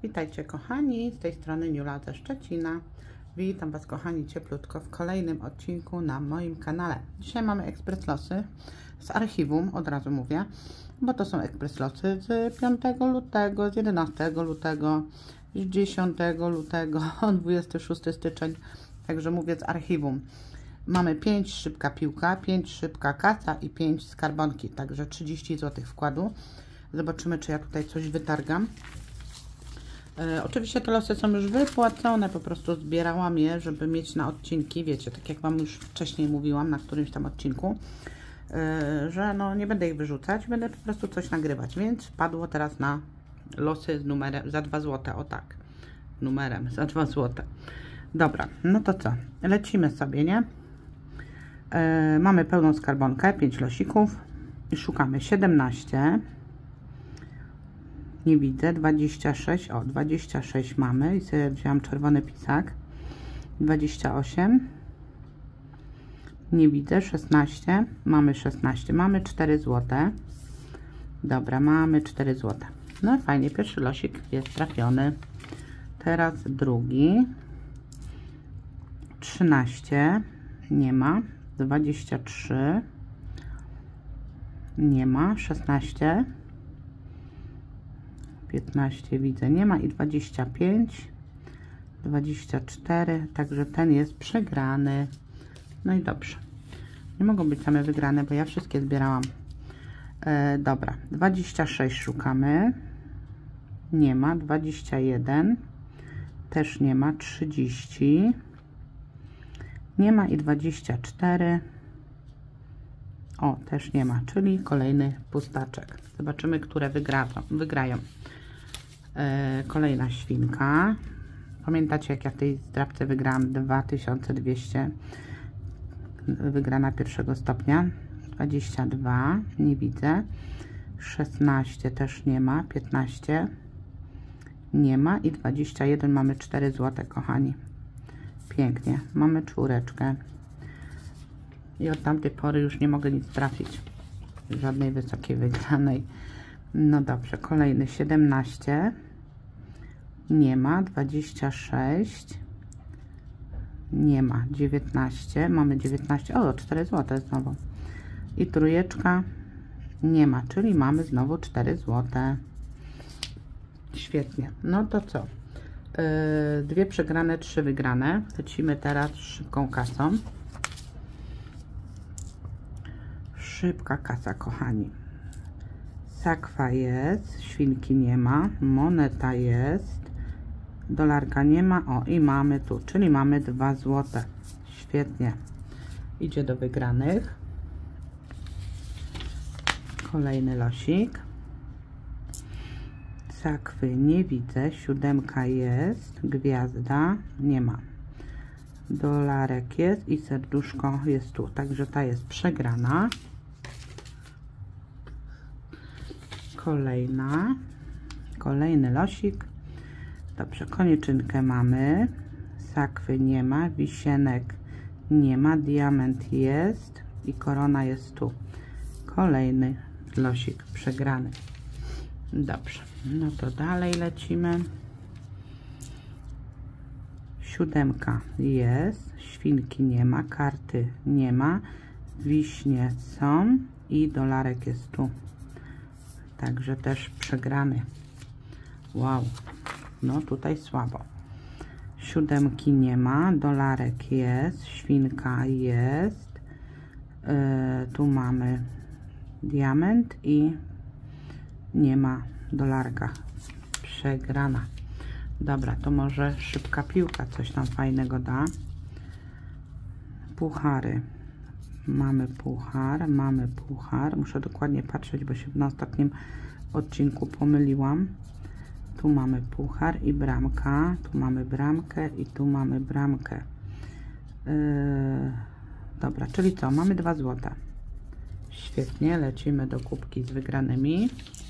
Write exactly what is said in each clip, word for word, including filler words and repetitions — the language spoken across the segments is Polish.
Witajcie kochani, z tej strony Niula ze Szczecina. Witam Was kochani cieplutko w kolejnym odcinku na moim kanale. Dzisiaj mamy ekspres losy z archiwum, od razu mówię, bo to są ekspres losy z piątego lutego, z jedenastego lutego, z dziesiątego lutego, dwudziestego szóstego styczeń, także mówię z archiwum. Mamy pięć szybka piłka, pięć szybka kasa i pięć skarbonki, także trzydzieści złotych wkładu. Zobaczymy, czy ja tutaj coś wytargam. E, oczywiście te losy są już wypłacone, po prostu zbierałam je, żeby mieć na odcinki, wiecie, tak jak Wam już wcześniej mówiłam na którymś tam odcinku, e, że no nie będę ich wyrzucać, będę po prostu coś nagrywać, więc padło teraz na losy z numerem za dwa złote, o tak, numerem za dwa złote. Dobra, no to co, lecimy sobie, nie? E, mamy pełną skarbonkę, pięć losików i szukamy siedemnaście. Nie widzę, dwadzieścia sześć, o dwadzieścia sześć mamy i sobie wziąłam czerwony pisak. dwadzieścia osiem, nie widzę, szesnaście, mamy szesnaście, mamy cztery złote. Dobra, mamy cztery złote. No fajnie, pierwszy losik jest trafiony. Teraz drugi. trzynaście, nie ma. dwadzieścia trzy, nie ma. szesnaście, piętnaście widzę, nie ma i dwadzieścia pięć, dwadzieścia cztery, także ten jest przegrany. No i dobrze, nie mogą być same wygrane, bo ja wszystkie zbierałam. E, dobra, dwadzieścia sześć szukamy, nie ma. Dwadzieścia jeden też nie ma. trzydzieści nie ma i dwadzieścia cztery, o, też nie ma, czyli kolejny pustaczek. Zobaczymy, które wygrają. wygrają. E, kolejna świnka. Pamiętacie, jak ja w tej zdrabce wygrałam dwa tysiące dwieście, wygrana pierwszego stopnia. Dwadzieścia dwa, nie widzę. szesnaście też nie ma. piętnaście nie ma i dwadzieścia jeden, mamy cztery złote, kochani. Pięknie, mamy czwóreczkę i od tamtej pory już nie mogę nic trafić, żadnej wysokiej wygranej. No dobrze, kolejny siedemnaście, nie ma. Dwadzieścia sześć, nie ma. dziewiętnaście, mamy dziewiętnaście, o, cztery złote znowu i trójeczka, nie ma, czyli mamy znowu cztery złote. Świetnie, no to co, yy, dwie przegrane, trzy wygrane. Lecimy teraz szybką kasą. Szybka kasa, kochani. Sakwa jest, świnki nie ma, moneta jest, dolarka nie ma, o, i mamy tu, czyli mamy dwa złote. Świetnie, idzie do wygranych. Kolejny losik. Sakwy nie widzę, siódemka jest, gwiazda nie ma, dolarek jest i serduszko jest tu, także ta jest przegrana. Kolejna, kolejny losik. Dobrze, koniczynkę mamy, sakwy nie ma, wisienek nie ma, diament jest i korona jest tu. Kolejny losik przegrany. Dobrze, no to dalej lecimy. Siódemka jest, świnki nie ma, karty nie ma, wiśnie są i dolarek jest tu. Także też przegrany. Wow, no tutaj słabo. Siódemki nie ma, dolarek jest, świnka jest, yy, tu mamy diament i nie ma dolarka. Przegrana. Dobra, to może szybka piłka coś nam fajnego da. Puchary. Mamy puchar, mamy puchar. Muszę dokładnie patrzeć, bo się na ostatnim odcinku pomyliłam. Tu mamy puchar i bramka. Tu mamy bramkę i tu mamy bramkę. Yy, dobra, czyli co? Mamy dwa złote. Świetnie, lecimy do kubki z wygranymi.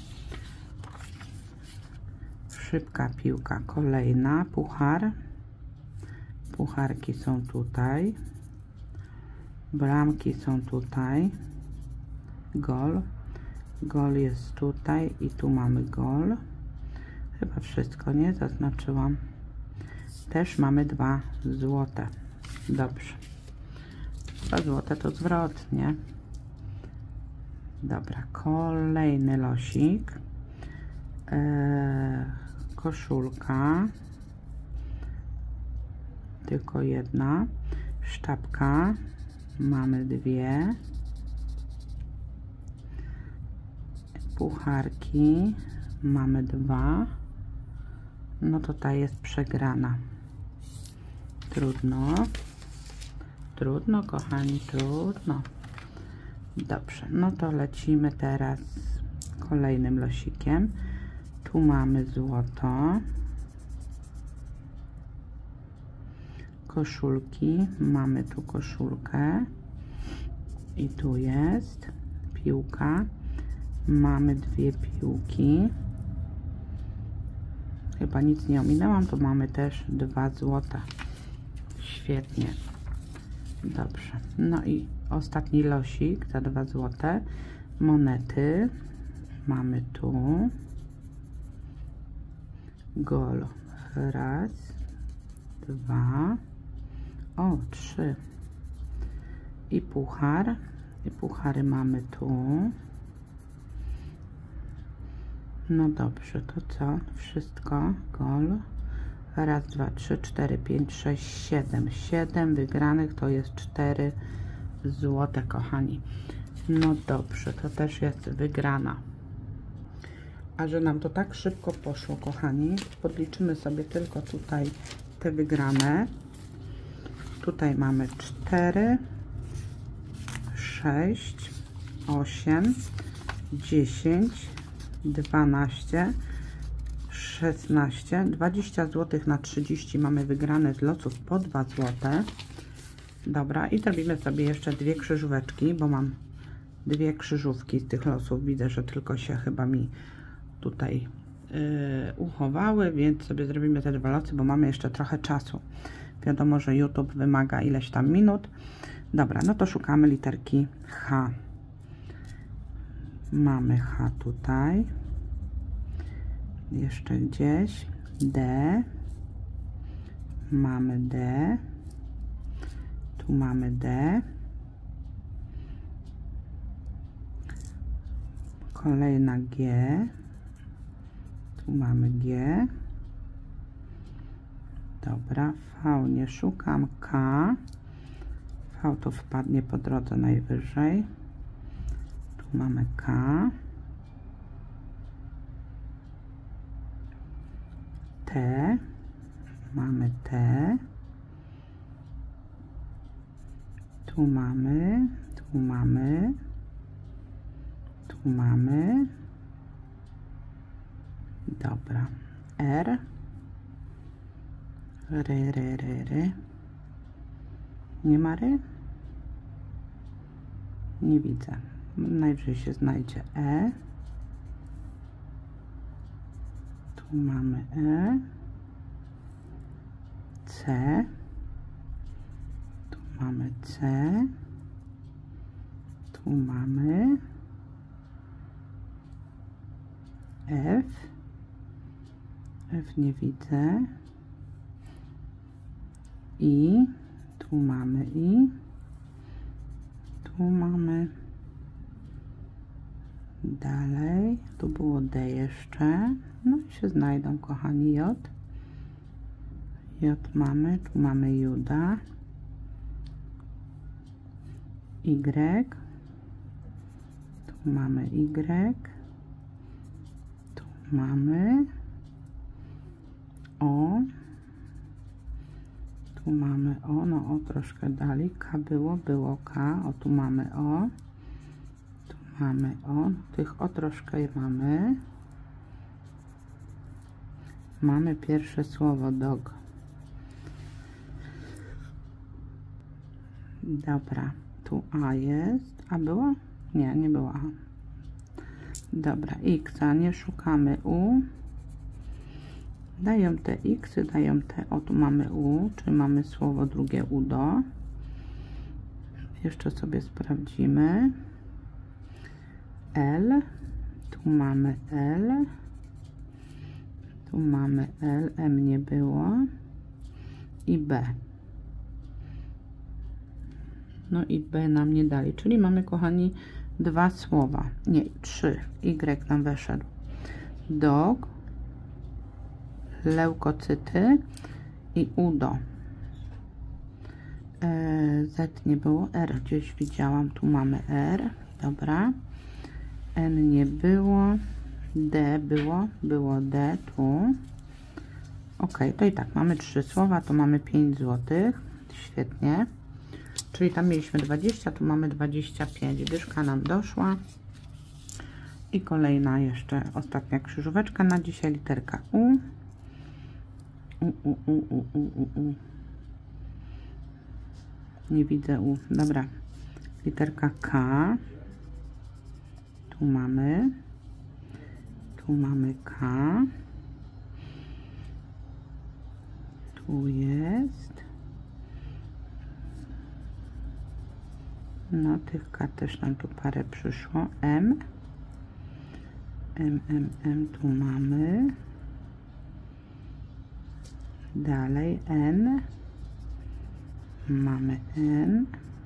Szybka piłka, kolejna, puchar. Pucharki są tutaj. Bramki są tutaj. Gol. Gol jest tutaj i tu mamy gol. Chyba wszystko, nie? Zaznaczyłam. Też mamy dwa złote. Dobrze. Dwa złote to zwrotnie. Dobra, kolejny losik. Eee, koszulka. Tylko jedna. Sztabka. Mamy dwie. Pucharki. Mamy dwa. No to ta jest przegrana. Trudno. Trudno, kochani, trudno. Dobrze, no to lecimy teraz kolejnym losikiem. Tu mamy złoto. Koszulki. Mamy tu koszulkę. I tu jest piłka. Mamy dwie piłki. Chyba nic nie ominęłam. Tu mamy też dwa złota. Świetnie. Dobrze. No i ostatni losik za dwa złote. Monety. Mamy tu. Gol. Raz. Dwa. O, trzy. I puchar. I puchary mamy tu. No dobrze, to co? Wszystko. Gol. Raz, dwa, trzy, cztery, pięć, sześć, siedem. Siedem wygranych to jest cztery złote, kochani. No dobrze, to też jest wygrana. A że nam to tak szybko poszło, kochani, podliczymy sobie tylko tutaj te wygrane. Tutaj mamy cztery, sześć, osiem, dziesięć, dwanaście, szesnaście, dwadzieścia złotych na trzydzieści mamy wygrane z losów po dwa złote. Dobra, i zrobimy sobie jeszcze dwie krzyżóweczki, bo mam dwie krzyżówki z tych losów. Widzę, że tylko się chyba mi tutaj yy, uchowały, więc sobie zrobimy te dwa losy, bo mamy jeszcze trochę czasu. Wiadomo, że YouTube wymaga ileś tam minut. Dobra, no to szukamy literki H. Mamy H tutaj. Jeszcze gdzieś. D. Mamy D. Tu mamy D. Kolejna G. Tu mamy G. Dobra, V nie szukam. K. V to wpadnie po drodze najwyżej. Tu mamy K. T. Mamy T. Tu mamy. Tu mamy. Tu mamy. Dobra. R. Ry, ry, ry, ry. Nie ma ry? Nie widzę. Najwyżej się znajdzie E. Tu mamy E. C. Tu mamy C. Tu mamy F. F nie widzę. I. Tu mamy I. Tu mamy. Dalej. Tu było D jeszcze. No i się znajdą, kochani, J. J mamy. Tu mamy Juda. Y. Tu mamy Y. Tu mamy O. Tu mamy O, no O troszkę dalej. K było, było K. O, tu mamy O. Tu mamy O. Tych O troszkę mamy. Mamy pierwsze słowo dog. Dobra, tu A jest. A było? Nie, nie było A. Dobra, X, a nie szukamy U. Dają te X, dają te, o tu mamy U, czyli mamy słowo drugie udo. Jeszcze sobie sprawdzimy. L, tu mamy L. Tu mamy L, M nie było i B. No i B nam nie dali, czyli mamy, kochani, dwa słowa, nie, trzy. Y nam weszedł. Dog, leukocyty i udo. E, Z nie było, R gdzieś widziałam, tu mamy R, dobra. N nie było, D było, było D tu. Ok, to i tak mamy trzy słowa, to mamy pięć złotych, świetnie. Czyli tam mieliśmy dwadzieścia, tu mamy dwadzieścia pięć. Dyszka nam doszła. I kolejna jeszcze ostatnia krzyżóweczka na dzisiaj, literka U. U, U, U, U, U, U, U. Nie widzę U. Dobra. Literka K. Tu mamy. Tu mamy K. Tu jest. No, tych K też nam tu parę przyszło. M. M, M, M tu mamy. Dalej N. Mamy N.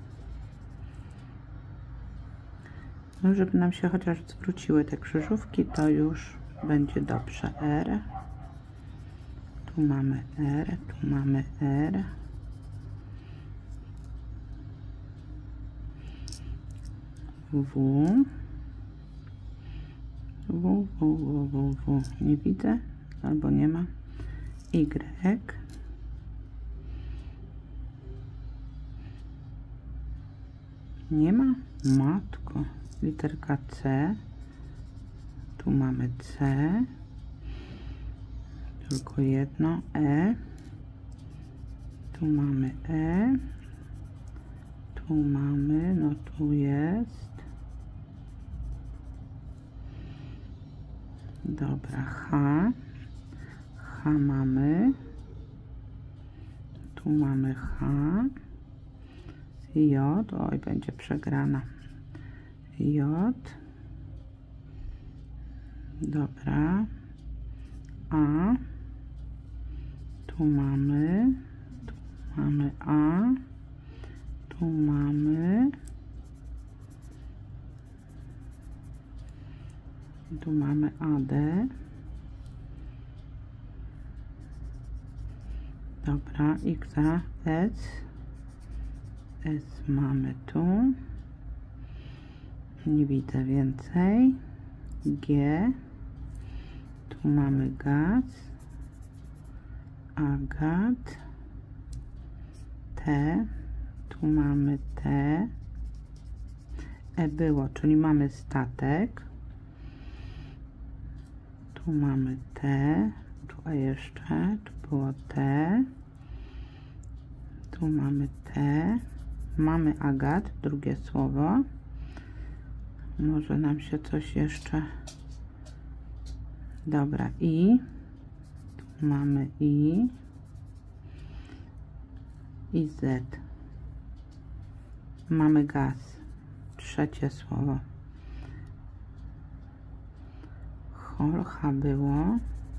No, żeby nam się chociaż zwróciły te krzyżówki, to już będzie dobrze. R. Tu mamy R. Tu mamy R. W. W, W, W, W, W. Nie widzę, albo nie ma. Y. Nie ma. Matko. Literka C. Tu mamy C. Tylko jedno. E. Tu mamy E. Tu mamy, no tu jest. Dobra, H. H mamy. Tu mamy H. J. Oj, będzie przegrana. J. Dobra. A. Tu mamy. Tu mamy A. Tu mamy. Tu mamy A D. Dobra, X, S. S mamy tu. Nie widzę więcej. G. Tu mamy gaz. Agat. T. Tu mamy T. E było, czyli mamy statek. Tu mamy T. Tu a jeszcze. Tu było T. Tu mamy T. Mamy agat, drugie słowo. Może nam się coś jeszcze... Dobra, I. Tu mamy I. I Z. Mamy gaz. Trzecie słowo. Hol, H było.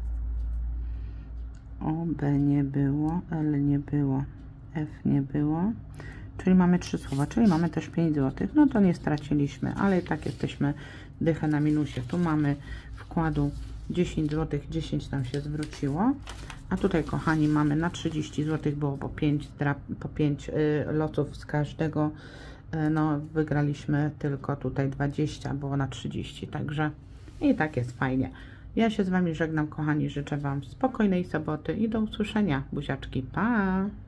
O, B nie było. L nie było. F nie było. Czyli mamy trzy słowa, czyli mamy też pięć złotych. No to nie straciliśmy, ale i tak jesteśmy dychę na minusie. Tu mamy wkładu dziesięć złotych, dziesięć nam się zwróciło. A tutaj, kochani, mamy na trzydzieści złotych, było po pięć, po pięć y, lotów z każdego. Y, no, wygraliśmy tylko tutaj dwadzieścia, było na trzydzieści, także i tak jest fajnie. Ja się z Wami żegnam, kochani, życzę Wam spokojnej soboty i do usłyszenia. Buziaczki, pa!